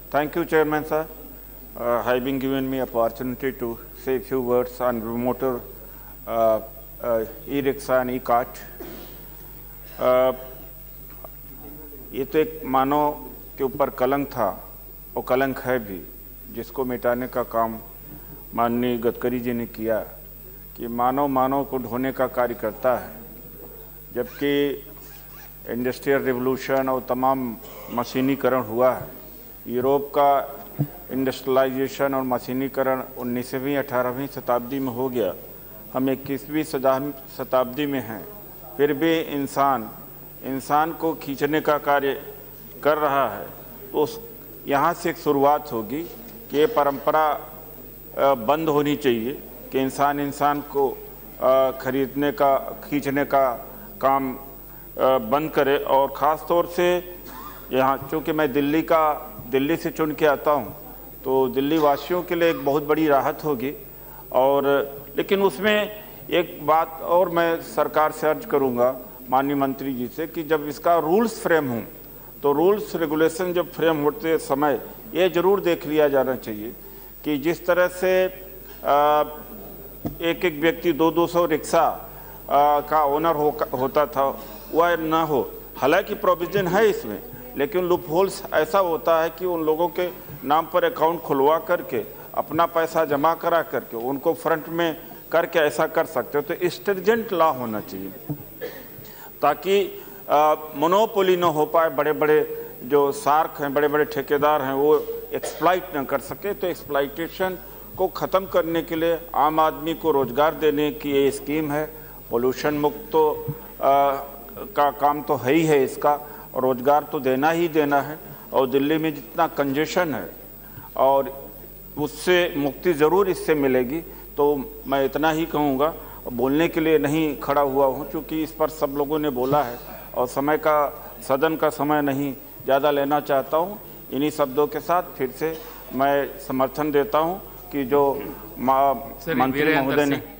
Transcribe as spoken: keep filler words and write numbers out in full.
Thank you, Chairman, sir, uh, having given me opportunity to say a few words on motor uh, uh, e-rickshaw and e-cart. uh, ये तो एक मानव के ऊपर कलंक था और कलंक है भी, जिसको मिटाने का काम माननीय गडकरी जी ने किया कि मानव मानव को ढोने का कार्य करता है। जबकि इंडस्ट्रियल रिवोल्यूशन और तमाम मशीनीकरण हुआ है, यूरोप का इंडस्ट्रियलाइजेशन और मशीनीकरण उन्नीसवीं अठारहवीं शताब्दी में हो गया, हम इक्कीसवीं शताब्दी में हैं, फिर भी इंसान इंसान को खींचने का कार्य कर रहा है। तो उस यहाँ से एक शुरुआत होगी कि ये परंपरा बंद होनी चाहिए कि इंसान इंसान को खरीदने का खींचने का काम बंद करे। और ख़ास तौर से यहाँ, चूँकि मैं दिल्ली का दिल्ली से चुन के आता हूँ, तो दिल्ली वासियों के लिए एक बहुत बड़ी राहत होगी। और लेकिन उसमें एक बात और मैं सरकार से अर्ज करूँगा, माननीय मंत्री जी से, कि जब इसका रूल्स फ्रेम हों तो रूल्स रेगुलेशन जब फ्रेम होते समय ये ज़रूर देख लिया जाना चाहिए कि जिस तरह से आ, एक एक व्यक्ति दो दो सौ रिक्शा का ओनर हो, होता था, वह न हो। हालांकि प्रोविज़न है इसमें, लेकिन लूप होल्स ऐसा होता है कि उन लोगों के नाम पर अकाउंट खुलवा करके अपना पैसा जमा करा करके उनको फ्रंट में करके ऐसा कर सकते हो। तो स्ट्रिंजेंट लॉ होना चाहिए ताकि मोनोपोली न हो पाए, बड़े बड़े जो शार्क हैं, बड़े बड़े ठेकेदार हैं, वो एक्सप्लॉइट न कर सके। तो एक्सप्लॉइटेशन को ख़त्म करने के लिए आम आदमी को रोज़गार देने की ये स्कीम है। पोल्यूशन मुक्त तो आ, का काम तो है ही है इसका, और रोज़गार तो देना ही देना है। और दिल्ली में जितना कंजेशन है और उससे मुक्ति ज़रूर इससे मिलेगी। तो मैं इतना ही कहूँगा, बोलने के लिए नहीं खड़ा हुआ हूँ क्योंकि इस पर सब लोगों ने बोला है और समय का सदन का समय नहीं ज़्यादा लेना चाहता हूँ। इन्हीं शब्दों के साथ फिर से मैं समर्थन देता हूँ कि जो मंत्री महोदय ने